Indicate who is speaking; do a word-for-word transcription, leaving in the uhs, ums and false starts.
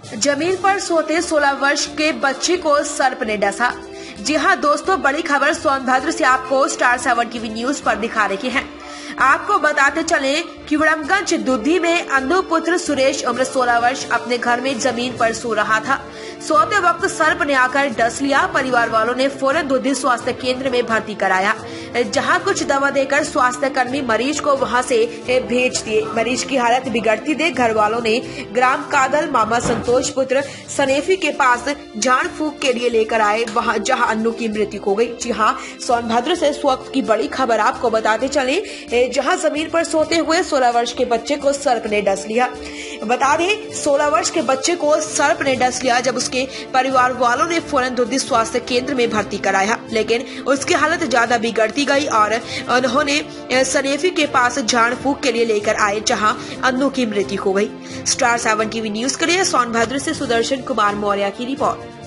Speaker 1: जमीन पर सोते सोलह वर्ष के बच्चे को सर्प ने डसा। जी हां दोस्तों, बड़ी खबर सोनभद्र से आपको स्टार सेवन टीवी न्यूज पर दिखा रहे हैं। आपको बताते चले कि विक्रमगंज दुधी में अंधु पुत्र सुरेश उम्र सोलह वर्ष अपने घर में जमीन पर सो रहा था। सोते वक्त सर्प ने आकर डस लिया। परिवार वालों ने फौरन दुधी स्वास्थ्य केंद्र में भर्ती कराया, जहां कुछ दवा देकर स्वास्थ्य कर्मी मरीज को वहां से भेज दिए। मरीज की हालत बिगड़ती देख घर वालों ने ग्राम कादल मामा संतोष पुत्र सनेफी के पास झाड़ फूक के लिए लेकर आए, वहां जहां अन्नू की मृत्यु हो गई। जी हाँ, सोनभद्र से इस वक्त की बड़ी खबर आपको बताते चले, जहां जमीन पर सोते हुए सोलह वर्ष के बच्चे को सर्प ने डस लिया। बता दें, सोलह वर्ष के बच्चे को सर्प ने डस लिया जब उसके परिवार वालों ने फौरन दुधी स्वास्थ्य केंद्र में भर्ती कराया, लेकिन उसकी हालत ज्यादा बिगड़ती गई और उन्होंने सनेफी के पास झाड़ फूक के लिए लेकर आए, जहां अन्नू की मृत्यु हो गई। स्टार सेवन टीवी न्यूज के लिए सोनभद्र से सुदर्शन कुमार मौर्य की रिपोर्ट।